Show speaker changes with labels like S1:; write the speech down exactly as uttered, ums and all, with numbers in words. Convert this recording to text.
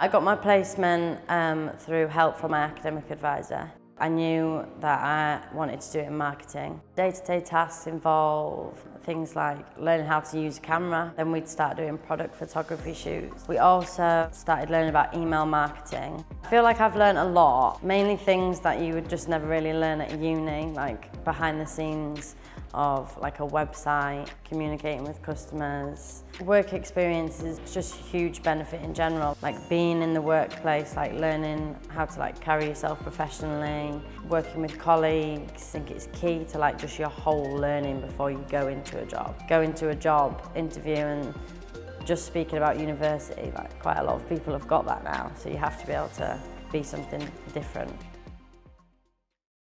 S1: I got my placement um, through help from my academic advisor. I knew that I wanted to do it in marketing. Day-to-day tasks involve things like learning how to use a camera. Then we'd start doing product photography shoots. We also started learning about email marketing. I feel like I've learned a lot, mainly things that you would just never really learn at uni, like behind the scenes of like a website, communicating with customers. Work experience is just a huge benefit in general, like being in the workplace, like learning how to like carry yourself professionally, working with colleagues. I think it's key to like just your whole learning before you go into a job. Go into a job interview and just speaking about university, like quite a lot of people have got that now, so you have to be able to be something different.